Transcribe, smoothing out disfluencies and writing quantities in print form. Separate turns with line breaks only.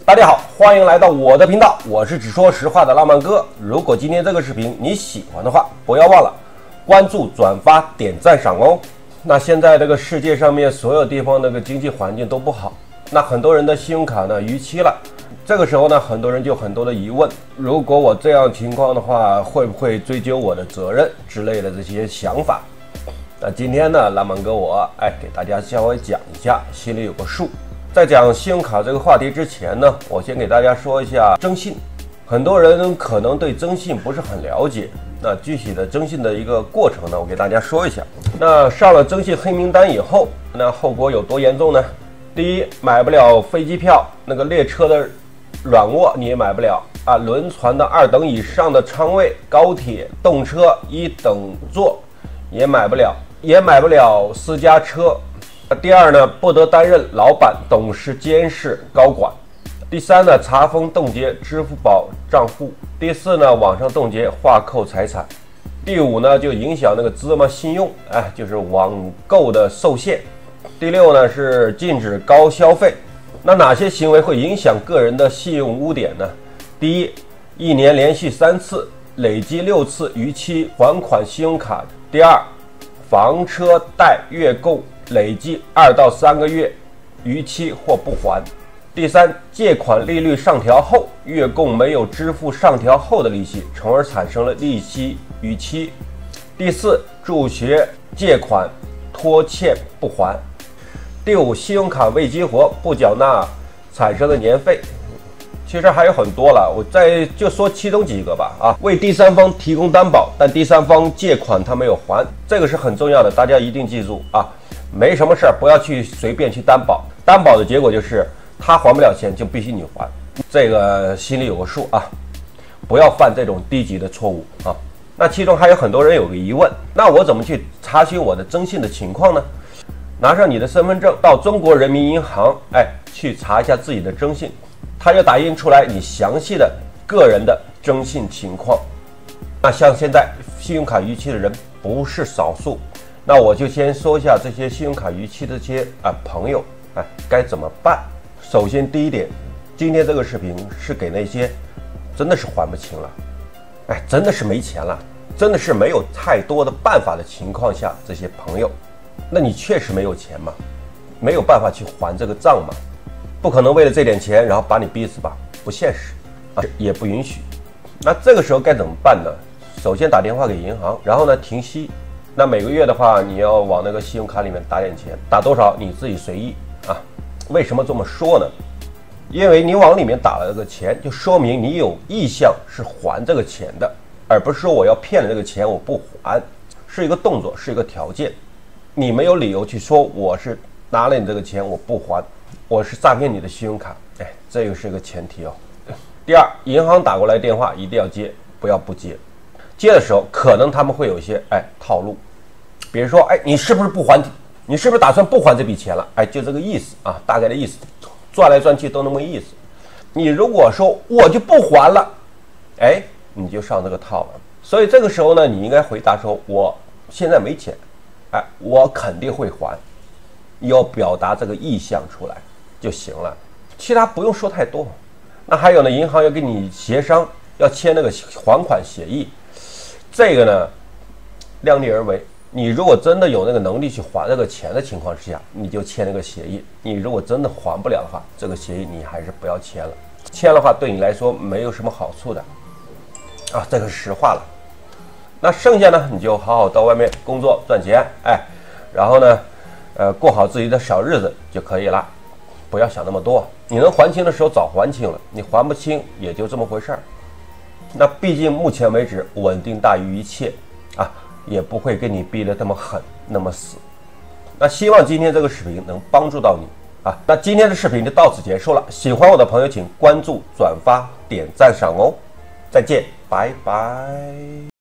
大家好，欢迎来到我的频道，我是只说实话的浪漫哥。如果今天这个视频你喜欢的话，不要忘了关注、转发、点赞、赏哦。那现在这个世界上面所有地方那个经济环境都不好，那很多人的信用卡呢逾期了，这个时候呢，很多人就很多的疑问：如果我这样情况的话，会不会追究我的责任之类的这些想法？那今天呢，浪漫哥我给大家稍微讲一下，心里有个数。在讲信用卡这个话题之前呢，我先给大家说一下征信。很多人可能对征信不是很了解，那具体的征信的一个过程呢，我给大家说一下。那上了征信黑名单以后，那后果有多严重呢？第一，买不了飞机票，那个列车的软卧你也买不了啊，轮船的2等以上的舱位，高铁、动车1等座也买不了，也买不了私家车。第二呢，不得担任老板、董事、监事、高管。第三呢，查封冻结支付宝账户。第四呢，网上冻结划扣财产。第五呢，就影响那个芝麻信用，就是网购的受限。第六呢，是禁止高消费。那哪些行为会影响个人的信用污点呢？第一，1年连续3次，累计6次逾期还款信用卡。第二，房车贷月供累计2到3个月逾期或不还。第三，借款利率上调后，月供没有支付上调后的利息，从而产生了利息逾期。第四，助学借款拖欠不还。第五，信用卡未激活不缴纳产生的年费。其实还有很多了，我再就说其中几个吧。为第三方提供担保，但第三方借款他没有还，这个是很重要的，大家一定记住啊！没什么事儿，不要去随便去担保，担保的结果就是他还不了钱，就必须你还，这个心里有个数啊！不要犯这种低级的错误啊！那其中还有很多人有个疑问，那我怎么去查询我的征信的情况呢？拿上你的身份证，到中国人民银行，去查一下自己的征信。它就打印出来你详细的个人的征信情况。那像现在信用卡逾期的人不是少数，那我就先说一下这些信用卡逾期的这些朋友该怎么办。首先第一点，今天这个视频是给那些真的是还不清了，真的是没钱了，真的是没有太多的办法的情况下，这些朋友，那你确实没有钱吗？没有办法去还这个账吗？不可能为了这点钱，然后把你逼死吧，不现实也不允许。那这个时候该怎么办呢？首先打电话给银行，然后呢停息。那每个月的话，你要往那个信用卡里面打点钱，打多少你自己随意啊。为什么这么说呢？因为你往里面打了这个钱，就说明你有意向是还这个钱的，而不是说我要骗了这个钱我不还，是一个动作，是一个条件。你没有理由去说我是拿了你这个钱我不还，我是诈骗你的信用卡，这个是个前提哦。第二，银行打过来电话一定要接，不要不接。接的时候可能他们会有一些套路，比如说你是不是不还？你是不是打算不还这笔钱了？就这个意思啊，大概的意思，转来转去都那么意思。你如果说我就不还了，你就上这个套了。所以这个时候呢，你应该回答说我现在没钱，我肯定会还。要表达这个意向出来就行了，其他不用说太多。那还有呢，银行要跟你协商，要签那个还款协议，这个呢量力而为。你如果真的有那个能力去还这个钱的情况之下，你就签那个协议。你如果真的还不了的话，这个协议你还是不要签了，签的话对你来说没有什么好处的这个是实话了。那剩下呢，你就好好到外面工作赚钱，然后呢过好自己的小日子就可以了，不要想那么多。你能还清的时候早还清了，你还不清也就这么回事儿。那毕竟目前为止稳定大于一切也不会给你逼得那么狠那么死。那希望今天这个视频能帮助到你那今天的视频就到此结束了。喜欢我的朋友请关注、转发、点赞、赏哦。再见，拜拜。